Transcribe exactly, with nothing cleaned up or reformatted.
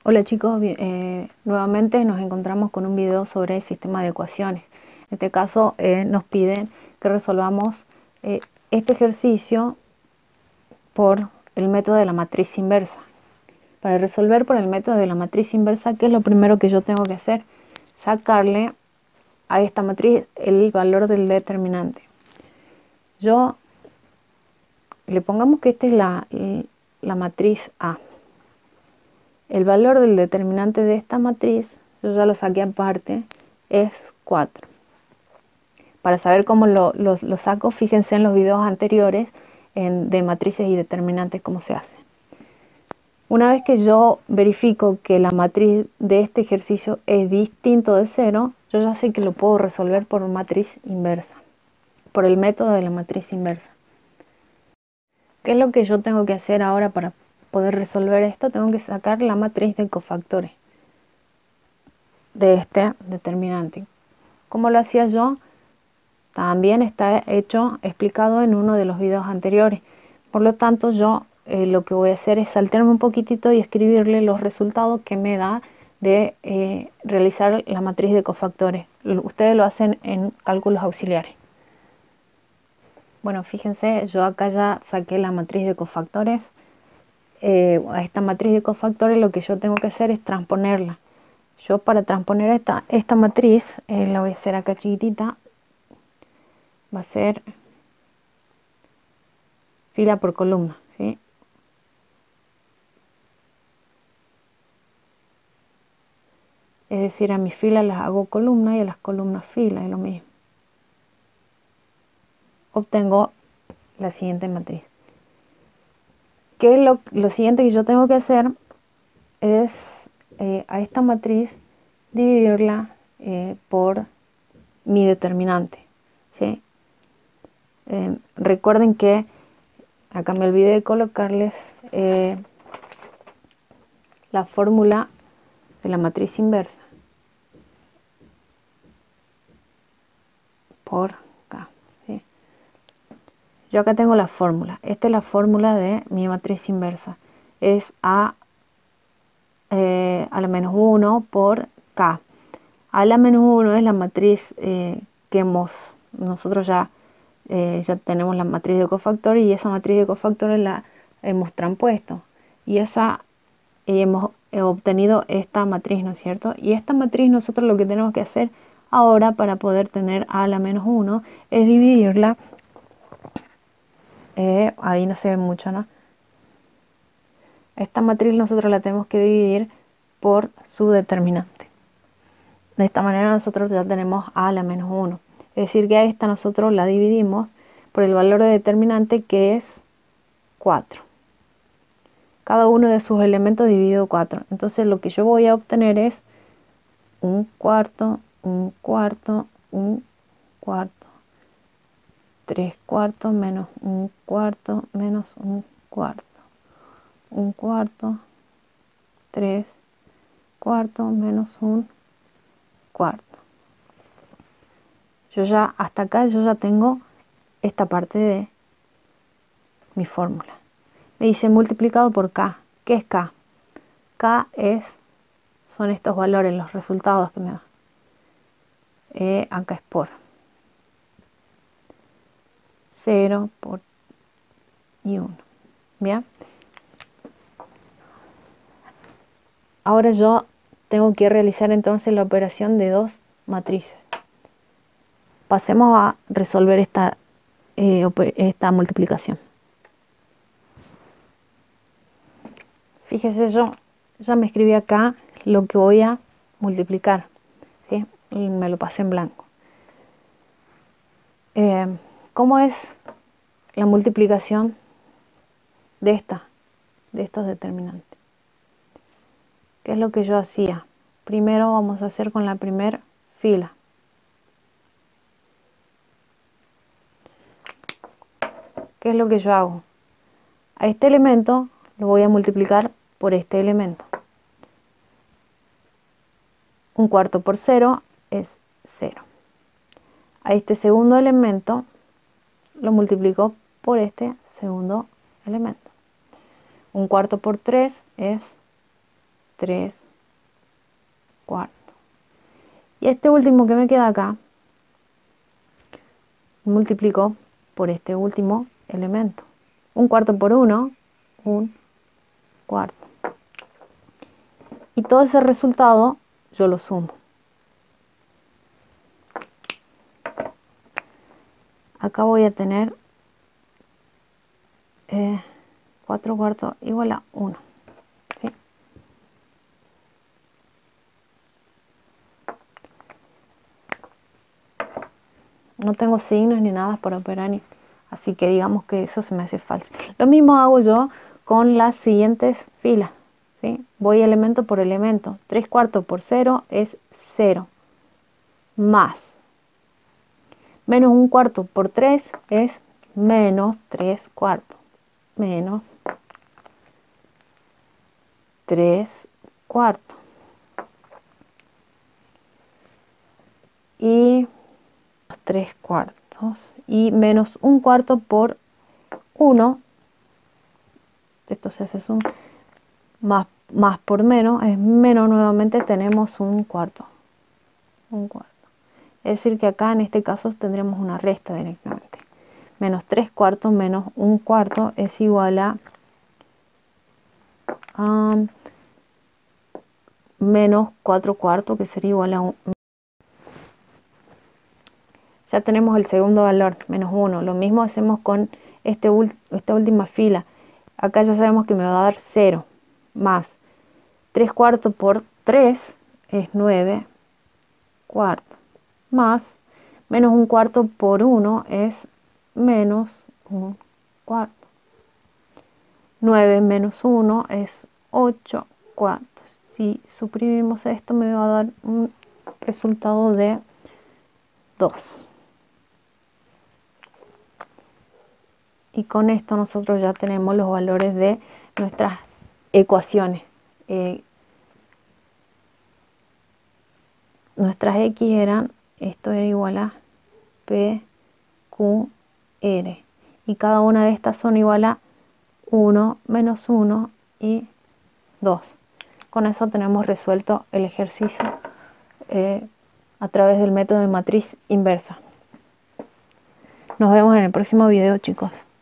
Hola chicos, Bien- eh, nuevamente nos encontramos con un video sobre el sistema de ecuaciones. En este caso eh, nos piden que resolvamos eh, este ejercicio por el método de la matriz inversa. Para resolver por el método de la matriz inversa, ¿qué es lo primero que yo tengo que hacer? Sacarle a esta matriz el valor del determinante. Yo le pongamos que esta es la, la matriz A. El valor del determinante de esta matriz, yo ya lo saqué aparte, es cuatro. Para saber cómo lo, lo, lo saco, fíjense en los videos anteriores en, de matrices y determinantes, cómo se hace. Una vez que yo verifico que la matriz de este ejercicio es distinto de cero, yo ya sé que lo puedo resolver por matriz inversa, por el método de la matriz inversa. ¿Qué es lo que yo tengo que hacer ahora para poder resolver esto? Tengo que sacar la matriz de cofactores de este determinante. ¿Cómo lo hacía yo? También está hecho, explicado en uno de los videos anteriores. Por lo tanto, yo eh, lo que voy a hacer es saltarme un poquitito y escribirle los resultados que me da de eh, realizar la matriz de cofactores. Ustedes lo hacen en cálculos auxiliares. Bueno, fíjense, yo acá ya saqué la matriz de cofactores. Eh, a esta matriz de cofactores lo que yo tengo que hacer es transponerla. Yo para transponer esta, esta matriz, eh, la voy a hacer acá chiquitita, va a ser fila por columna, ¿sí? Es decir, a mis filas las hago columna y a las columnas fila, es lo mismo. Obtengo la siguiente matriz. ¿Qué es lo, lo siguiente que yo tengo que hacer? Es eh, a esta matriz dividirla eh, por mi determinante, ¿sí? Eh, recuerden que acá me olvidé de colocarles eh, la fórmula de la matriz inversa por K, ¿sí? Yo acá tengo la fórmula. Esta es la fórmula de mi matriz inversa. Es A eh, a la menos uno por K. A la menos uno es la matriz eh, que hemos, nosotros ya, eh, ya tenemos la matriz de cofactores y esa matriz de cofactores la hemos transpuesto. Y esa eh, hemos eh, obtenido esta matriz, ¿no es cierto? Y esta matriz nosotros lo que tenemos que hacer ahora para poder tener a la menos uno es dividirla. Eh, ahí no se ve mucho, ¿no? Esta matriz nosotros la tenemos que dividir por su determinante. De esta manera nosotros ya tenemos a la menos uno. Es decir, que a esta nosotros la dividimos por el valor de determinante, que es cuatro. Cada uno de sus elementos dividido cuatro. Entonces lo que yo voy a obtener es un cuarto, un cuarto, un cuarto. Tres cuartos menos un cuarto menos un cuarto. Un cuarto, tres cuartos menos un cuarto. Yo ya, hasta acá yo ya tengo esta parte de mi fórmula. Me dice multiplicado por K. ¿Qué es K? K es, son estos valores, los resultados que me da. Eh, acá es por cero, por y uno. ¿Bien? Ahora yo tengo que realizar entonces la operación de dos matrices. Pasemos a resolver esta, eh, esta multiplicación. Fíjese, yo ya me escribí acá lo que voy a multiplicar, ¿sí? Y me lo pasé en blanco. Eh, ¿Cómo es la multiplicación de esta, de estos determinantes? ¿Qué es lo que yo hacía? Primero vamos a hacer con la primera fila. ¿Qué es lo que yo hago? A este elemento lo voy a multiplicar por este elemento. Un cuarto por cero es cero. A este segundo elemento lo multiplico por este segundo elemento. Un cuarto por tres es tres cuartos. Y este último que me queda acá, multiplico por este último elemento. Un cuarto por uno, un cuarto. Y todo ese resultado yo lo sumo. Acá voy a tener eh, cuatro cuartos igual a uno. ¿Sí? No tengo signos ni nada para operar, ni, así que digamos que eso se me hace falso. Lo mismo hago yo con las siguientes filas. ¿Sí? Voy elemento por elemento. tres cuartos por cero es cero. Más. Menos un cuarto por tres es menos tres cuartos. Menos tres cuartos. Y tres cuartos. Y menos un cuarto por uno. Esto se hace suma. Más, más por menos es menos, nuevamente tenemos un cuarto. Un cuarto. Es decir que acá en este caso tendremos una resta directamente. Menos tres cuartos menos un cuarto es igual a Um, menos cuatro cuartos, que sería igual a un. Ya tenemos el segundo valor, menos uno. Lo mismo hacemos con este, esta última fila. Acá ya sabemos que me va a dar cero. Más tres cuartos por tres es nueve cuartos. Más menos un cuarto por uno es menos un cuarto. nueve menos uno es ocho cuartos. Si suprimimos esto me va a dar un resultado de dos. Y con esto nosotros ya tenemos los valores de nuestras ecuaciones. Eh, nuestras X eran, esto era igual a P, Q, R. Y cada una de estas son igual a uno menos uno y dos. Con eso tenemos resuelto el ejercicio eh, a través del método de matriz inversa. Nos vemos en el próximo video, chicos.